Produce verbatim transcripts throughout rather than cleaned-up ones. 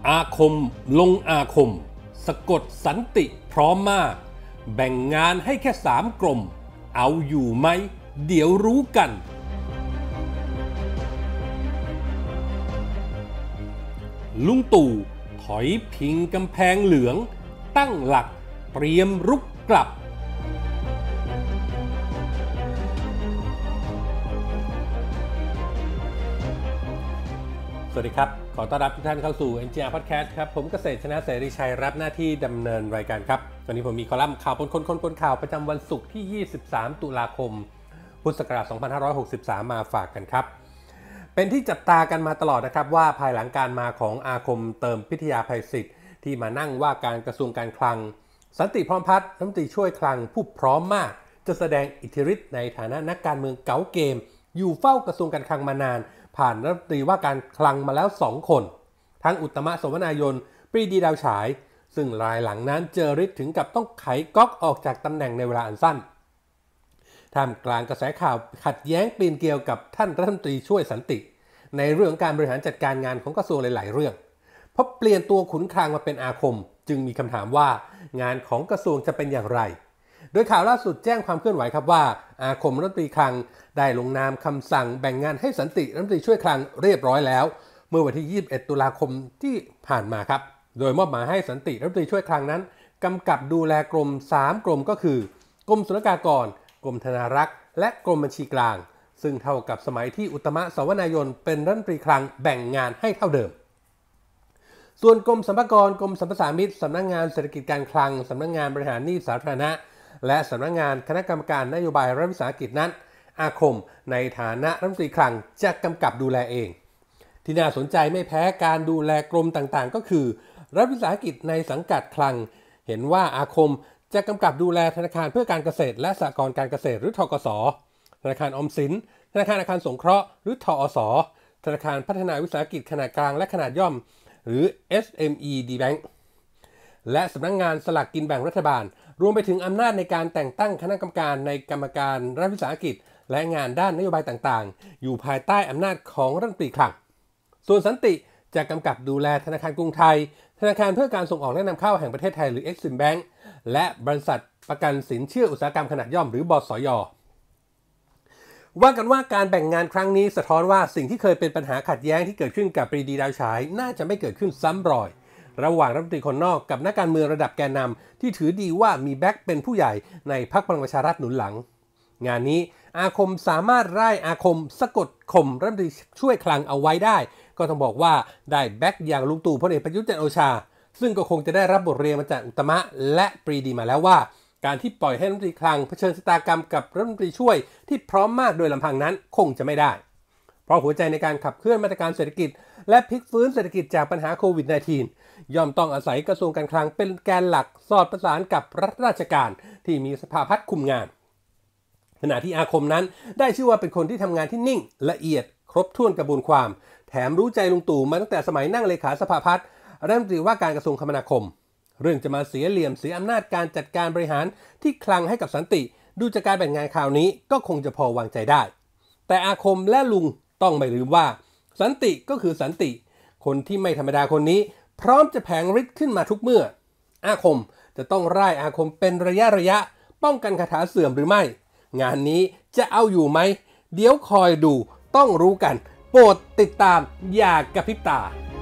อาคมลงอาคมสะกดสันติพร้อมมากแบ่งงานให้แค่สามกรมเอาอยู่ไหมเดี๋ยวรู้กันลุงตู่ถอยพิงกำแพงเหลืองตั้งหลักเตรียมรุกกลับสวัสดีครับขอต้อนรับทุกท่านเข้าสู่ เอ็น จี อาร์ Podcast ครับผมเกษตรชนะเสรีชัยรับหน้าที่ดำเนินรายการครับวันนี้ผมมีคอลัมน์ข่าวปนคนคนปนข่าวประจำวันศุกร์ที่ยี่สิบสามตุลาคมพุทธศักราชสองพันห้าร้อยหกสิบสามมาฝากกันครับเป็นที่จับตากันมาตลอดนะครับว่าภายหลังการมาของอาคมเติมพิทยาภัยศิษย์ที่มานั่งว่าการกระทรวงการคลังสันติพร้อมพัฒน์รัฐมนตรีช่วยคลังผู้พร้อมมากจะแสดงอิทธิฤทธิ์ในฐานะนักการเมืองเก๋าเกมอยู่เฝ้ากระทรวงการคลังมานานผ่านรัฐมนตรีว่าการคลังมาแล้วสองคนทั้งอุตตมะ สวนายน ปรีดีดาวฉายซึ่งรายหลังนั้นเจอฤทธิ์ถึงกับต้องไขก๊อกออกจากตำแหน่งในเวลาอันสั้นท่ามกลางกระแสข่าวขัดแย้งปีนเกลียวกับท่านรัฐมนตรีช่วยสันติในเรื่องการบริหารจัดการงานของกระทรวงหลายๆเรื่องเพราะเปลี่ยนตัวขุนคลังมาเป็นอาคมจึงมีคำถามว่างานของกระทรวงจะเป็นอย่างไรโดยข่าวล่าสุดแจ้งความเคลื่อนไหวครับว่าอาคมรัฐมนตรีคลังได้ลงนามคำสั่งแบ่งงานให้สันติรัฐมนตรีช่วยคลังเรียบร้อยแล้วเมื่อวันที่ยี่สิบเอ็ดตุลาคมที่ผ่านมาครับโดยมอบหมายให้สันติรัฐมนตรีช่วยคลังนั้นกำกับดูแลกรมสามกรมก็คือกรมศุลกากรกรมธนารักษ์และกรมบัญชีกลางซึ่งเท่ากับสมัยที่อุตตมะ สวนายนเป็นรัฐมนตรีคลังแบ่งงานให้เท่าเดิมส่วนกรมสรรพากรกรมสรรพสามิตสำนักงานเศรษฐกิจการคลังสำนักงานบริหารหนี้สาธารณะและสำนักงานคณะกรรมการนโยบายรัฐวิสาหกิจนั้นอาคมในฐานะรัฐมนตรีคลังจะกำกับดูแลเองที่น่าสนใจไม่แพ้การดูแลกรมต่างๆก็คือรัฐวิสาหกิจในสังกัดคลังเห็นว่าอาคมจะกำกับดูแลธนาคารเพื่อการเกษตรและสหกรณ์การเกษตรหรือธกส.ธนาคารออมสินธนาคารอาคารสงเคราะห์หรือทอส.ธนาคารพัฒนาวิสาหกิจขนาดกลางและขนาดย่อมหรือ เอส เอ็ม อี ดี Bank และสำนักงานสลากกินแบ่งรัฐบาลรวมไปถึงอำนาจในการแต่งตั้งคณะกรรมการในกรรมการรัฐวิสาหกิจและงานด้านนโยบายต่างๆอยู่ภายใต้อำนาจของรัฐมนตรีคลังส่วนสันติจะกำกับดูแลธนาคารกรุงไทยธนาคารเพื่อการส่งออกและนำเข้าแห่งประเทศไทยหรือ Exim Bank และบริษัทประกันสินเชื่ออุตสาหกรรมขนาดย่อมหรือบสย.ว่ากันว่าการแบ่งงานครั้งนี้สะท้อนว่าสิ่งที่เคยเป็นปัญหาขัดแย้งที่เกิดขึ้นกับปรีดีดาวฉายน่าจะไม่เกิดขึ้นซ้ำรอยระหว่างรัฐมนตรีคนนอกกับนักการเมืองระดับแกนนำที่ถือดีว่ามีแบ็คเป็นผู้ใหญ่ในพรรคพลังประชารัฐหนุนหลังงานนี้อาคมสามารถไล่อาคมสะกดข่มรัฐมนตรีช่วยคลังเอาไว้ได้ก็ต้องบอกว่าได้แบ็คอย่างลุงตู่พลเอกประยุทธ์จันทร์โอชาซึ่งก็คงจะได้รับบทเรียนมาจากอุตตมะและปรีดีมาแล้วว่าการที่ปล่อยให้รัฐมนตรีคลังเผชิญชะตากรรมกับรัฐมนตรีช่วยที่พร้อมมากโดยลำพังนั้นคงจะไม่ได้เพราะหัวใจในการขับเคลื่อนมาตรการเศรษฐกิจและพลิกฟื้นเศรษฐกิจจากปัญหาโควิด สิบเก้า ย่อมต้องอาศัยกระทรวงการคลังเป็นแกนหลักสอดประสานกับรัฐราชการที่มีสภาพัฒน์คุมงานขณะที่อาคมนั้นได้ชื่อว่าเป็นคนที่ทำงานที่นิ่งละเอียดครบถ้วนกระบวนความแถมรู้ใจลุงตู่มาตั้งแต่สมัยนั่งเลขาสภาพัฒน์รัฐมนตรีว่าการกระทรวงคมนาคมเรื่องจะมาเสียเหลี่ยมเสียอำนาจการจัดการบริหารที่คลังให้กับสันติดูจากการแบ่งงานคราวนี้ก็คงจะพอวางใจได้แต่อาคมและลุงต้องไม่ลืมว่าสันติก็คือสันติคนที่ไม่ธรรมดาคนนี้พร้อมจะแผงฤทธิ์ขึ้นมาทุกเมื่ออาคมจะต้องร่ายอาคมเป็นระยะระยะป้องกันคาถาเสื่อมหรือไม่งานนี้จะเอาอยู่ไหมเดี๋ยวคอยดูต้องรู้กันโปรดติดตามอย่ากระพริบตา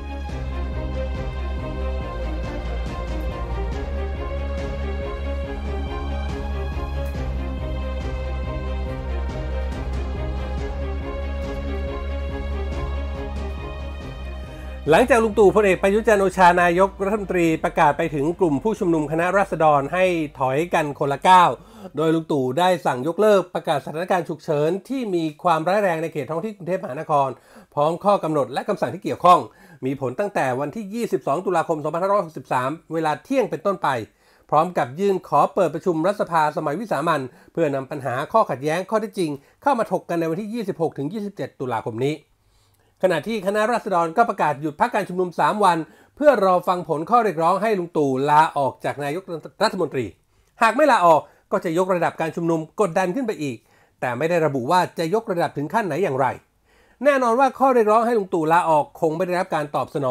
หลังจากลุงตู่พลเอกประยุทธ์จันทร์โอชานายกรัฐมนตรีประกาศไปถึงกลุ่มผู้ชุมนุมคณะราษฎรให้ถอยกันคนละก้าวโดยลุงตู่ได้สั่งยกเลิกประกาศสถานการณ์ฉุกเฉินที่มีความร้ายแรงในเขตท้องที่กรุงเทพมหานครพร้อมข้อกำหนดและคำสั่งที่เกี่ยวข้องมีผลตั้งแต่วันที่ยี่สิบสองตุลาคมสองพันห้าร้อยหกสิบสามเวลาเที่ยงเป็นต้นไปพร้อมกับยื่นขอเปิดประชุมรัฐสภาสมัยวิสามัญเพื่อนำปัญหาข้อขัดแย้งข้อเท็จจริงเข้ามาถกกันในวันที่ยี่สิบหกถึงยี่สิบเจ็ดตุลาคมนี้ขณะที่คณะราษฎรก็ประกาศหยุดพักการชุมนุมสามวันเพื่อรอฟังผลข้อเรียกร้องให้ลุงตู่ลาออกจากนายกรัฐมนตรีหากไม่ลาออกก็จะยกระดับการชุมนุมกดดันขึ้นไปอีกแต่ไม่ได้ระบุว่าจะยกระดับถึงขั้นไหนอย่างไรแน่นอนว่าข้อเรียกร้องให้ลุงตู่ลาออกคงไม่ได้รับการตอบสนอง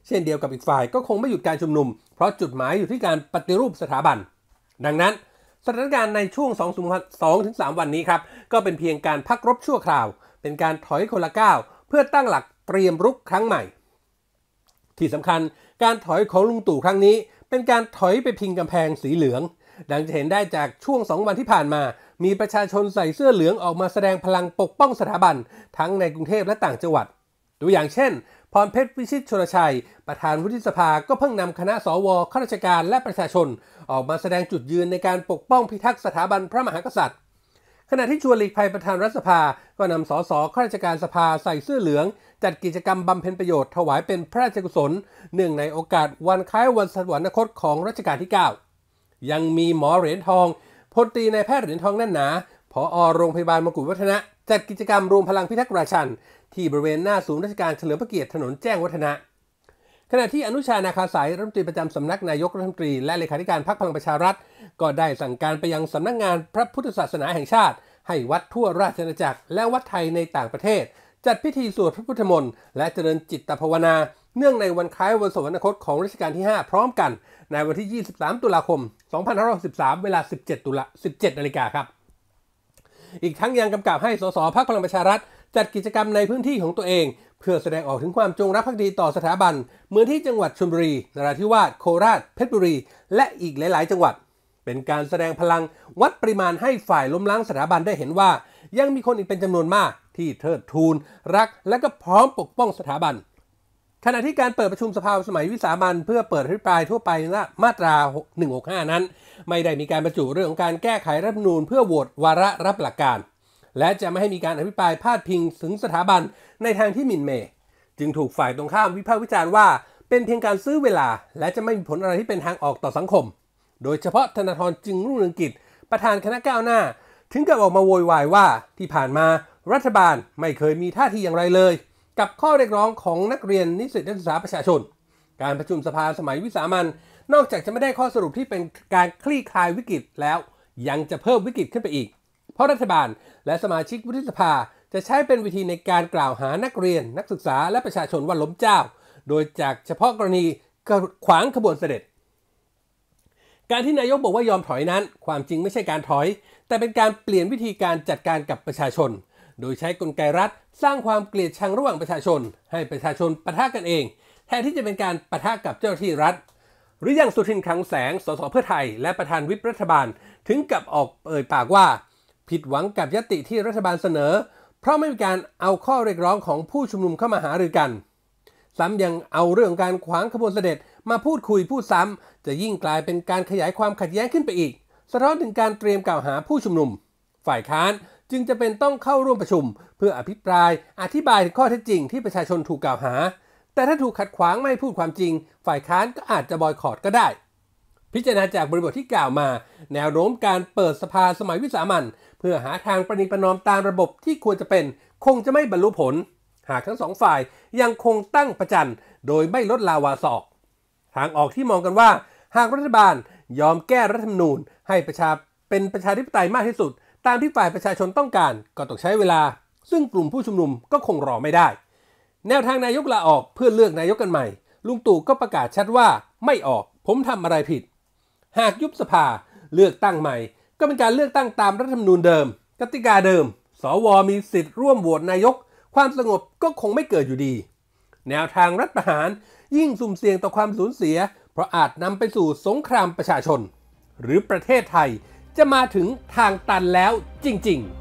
เช่นเดียวกับอีกฝ่ายก็คงไม่หยุดการชุมนุมเพราะจุดหมายอยู่ที่การปฏิรูปสถาบันดังนั้นสถานการณ์ในช่วง สองถึงสาม วันนี้ครับก็เป็นเพียงการพักรบชั่วคราวเป็นการถอยคนละก้าวเพื่อตั้งหลักเตรียมรุกครั้งใหม่ที่สำคัญการถอยของลุงตู่ครั้งนี้เป็นการถอยไปพิงกำแพงสีเหลืองดังจะเห็นได้จากช่วงสองวันที่ผ่านมามีประชาชนใส่เสื้อเหลืองออกมาแสดงพลังปกป้องสถาบันทั้งในกรุงเทพและต่างจังหวัดตัวอย่างเช่นพรเพชรวิชิตชลชัยประธานวุฒิสภาก็เพิ่งนำคณะสวข้าราชการและประชาชนออกมาแสดงจุดยืนในการปกป้องพิทักษ์สถาบันพระมหากษัตริย์ขณะที่ชวนหลีกภัยประธานรัฐสภาก็นำสสข้าราชการสภาใส่เสื้อเหลืองจัดกิจกรรมบำเพ็ญประโยชน์ถวายเป็นพระราชกุศลเนื่องในโอกาสวันคล้ายวันสวรรคตของรัชกาลที่เก้ายังมีหมอเหรียญทองพลตรีนายแพทย์เหรียญทองแน่นหนาผอ.โรงพยาบาลมกุฎวัฒนะจัดกิจกรรมรวมพลังพิทักษ์ราชันที่บริเวณหน้าศูนย์ราชการเฉลิมพระเกียรติถนนแจ้งวัฒนะขณะที่อนุชานาคาสายรัฐมนตรีประจำสำนักนายกรัฐมนตรีและเลขาธิการพรรคพลังประชารัฐก็ได้สั่งการไปยังสำนักงานพระพุทธศาสนาแห่งชาติให้วัดทั่วราชอาณาจักรและวัดไทยในต่างประเทศจัดพิธีสวดพระพุทธมนต์และเจริญจิตภาวนาเนื่องในวันคล้ายวันสวรรคตของรัชกาลที่ห้าพร้อมกันในวันที่ยี่สิบสามตุลาคมสองพันห้าร้อยหกสิบสามเวลาสิบเจ็ดตุลาสิบเจ็ดนาฬิกาครับอีกทั้งยังกำกับให้สสพรรคพลังประชารัฐจัดกิจกรรมในพื้นที่ของตัวเองเพื่อแสดงออกถึงความจงรักภักดีต่อสถาบันเหมือนที่จังหวัดชลบุรีนราธิวาสโคราชเพชรบุรีและอีกหลายๆจังหวัดเป็นการแสดงพลังวัดปริมาณให้ฝ่ายล้มล้างสถาบันได้เห็นว่ายังมีคนอีกเป็นจำนวนมากที่เทิดทูนรักและก็พร้อมปกป้องสถาบันขณะที่การเปิดประชุมสภาสมัยวิสามัญเพื่อเปิดอภิปรายทั่วไปมาตราหนึ่งหกห้านั้นไม่ได้มีการบรรจุเรื่องของการแก้ไขรัฐธรรมนูญเพื่อโหวตวาระรับหลักการและจะไม่ให้มีการอภิปรายพาดพิงถึงสถาบันในทางที่หมิ่นเหม่จึงถูกฝ่ายตรงข้ามวิพากษ์วิจารณ์ว่าเป็นเพียงการซื้อเวลาและจะไม่มีผลอะไรที่เป็นทางออกต่อสังคมโดยเฉพาะธนาธรจึงรุ่งเรืองกิจประธานคณะก้าวหน้าถึงกับออกมาโวยวายว่าที่ผ่านมารัฐบาลไม่เคยมีท่าทีอย่างไรเลยกับข้อเรียกร้องของนักเรียนนิสิตนักศึกษาประชาชนการประชุมสภาสมัยวิสามัญนอกจากจะไม่ได้ข้อสรุปที่เป็นการคลี่คลายวิกฤตแล้วยังจะเพิ่มวิกฤตขึ้นไปอีกเพราะรัฐบาลและสมาชิกวุฒิสภาจะใช้เป็นวิธีในการกล่าวหานักเรียนนักศึกษาและประชาชนว่าล้มเจ้าโดยจากเฉพาะกรณีขวางขบวนเสด็จการที่นายกบอกว่ายอมถอยนั้นความจริงไม่ใช่การถอยแต่เป็นการเปลี่ยนวิธีการจัดการกับประชาชนโดยใช้กลไกรัฐสร้างความเกลียดชังระหว่างประชาชนให้ประชาชนปะทะกันเองแทนที่จะเป็นการปะทะกับเจ้าหน้าที่รัฐหรืออย่างสุทินคลังแสงสสเพื่อไทยและประธานวิปรัฐบาลถึงกับออกเอ่ยปากว่าผิดหวังกับญัตติที่รัฐบาลเสนอเพราะไม่มีการเอาข้อเรียกร้องของผู้ชุมนุมเข้ามาหารือกันซ้ำยังเอาเรื่องการขวางขบวนเสด็จมาพูดคุยพูดซ้ำจะยิ่งกลายเป็นการขยายความขัดแย้งขึ้นไปอีกสะท้อนถึงการเตรียมกล่าวหาผู้ชุมนุมฝ่ายค้านจึงจะเป็นต้องเข้าร่วมประชุมเพื่ออภิปรายอธิบายถึงข้อเท็จจริงที่ประชาชนถูกกล่าวหาแต่ถ้าถูกขัดขวางไม่พูดความจริงฝ่ายค้านก็อาจจะบอยคอตก็ได้พิจารณาจากบริบทที่กล่าวมาแนวโน้มการเปิดสภาสมัยวิสามัญเพื่อหาทางประนีประนอมตามระบบที่ควรจะเป็นคงจะไม่บรรลุผลหากทั้งสองฝ่ายยังคงตั้งประจันโดยไม่ลดลาวาศอกทางออกที่มองกันว่าหากรัฐบาลยอมแก้รัฐธรรมนูญให้ประชาเป็นประชาธิปไตยมากที่สุดตามที่ฝ่ายประชาชนต้องการก็ต้องใช้เวลาซึ่งกลุ่มผู้ชุมนุมก็คงรอไม่ได้แนวทางนายกลาออกเพื่อเลือกนายกกันใหม่ลุงตู่ก็ประกาศชัดว่าไม่ออกผมทำอะไรผิดหากยุบสภาเลือกตั้งใหม่ก็เป็นการเลือกตั้งตามรัฐธรรมนูญเดิมกติกาเดิมสวมีสิทธิ์ร่วมโหวตนายกความสงบก็คงไม่เกิดอยู่ดีแนวทางรัฐประหารยิ่งสุ่มเสี่ยงต่อความสูญเสียเพราะอาจนำไปสู่สงครามประชาชนหรือประเทศไทยจะมาถึงทางตันแล้วจริงๆ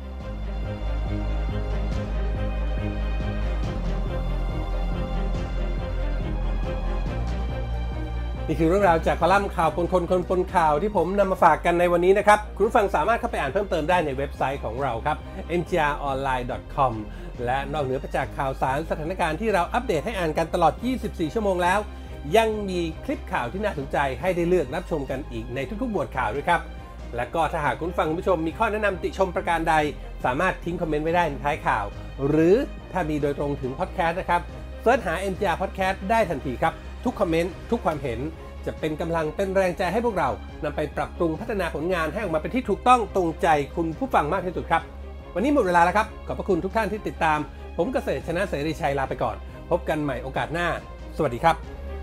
นี่คือเรื่องราวจากคอลัมน์ข่าวปนคนคนปนข่าวที่ผมนำมาฝากกันในวันนี้นะครับคุณผู้ฟังสามารถเข้าไปอ่านเพิ่มเติมได้ในเว็บไซต์ของเราครับ เอ็น จี อาร์ ออนไลน์ ดอท คอม และนอกเหนือไปจากข่าวสารสถานการณ์ที่เราอัปเดตให้อ่านกันตลอดยี่สิบสี่ชั่วโมงแล้วยังมีคลิปข่าวที่น่าสนใจให้ได้เลือกรับชมกันอีกในทุกๆบทข่าวด้วยครับและก็ถ้าหากคุณฟังคุณผู้ชมมีข้อแนะนำติชมประการใดสามารถทิ้งคอมเมนต์ไว้ได้ในท้ายข่าวหรือถ้ามีโดยตรงถึงพอดแคสต์นะครับเสิร์ชหา เอ็น จี อาร์ Podcast ได้ทันทีครับทุกคอมเมนต์ทุกความเห็นจะเป็นกำลังเป็นแรงใจให้พวกเรานำไปปรับปรุงพัฒนาผลงานให้ออกมาเป็นที่ถูกต้องตรงใจคุณผู้ฟังมากที่สุดครับวันนี้หมดเวลาแล้วครับขอบพระคุณทุกท่านที่ติดตามผมเกษตรชนะเสรีชัยลาไปก่อนพบกันใหม่โอกาสหน้าสวัสดีครับ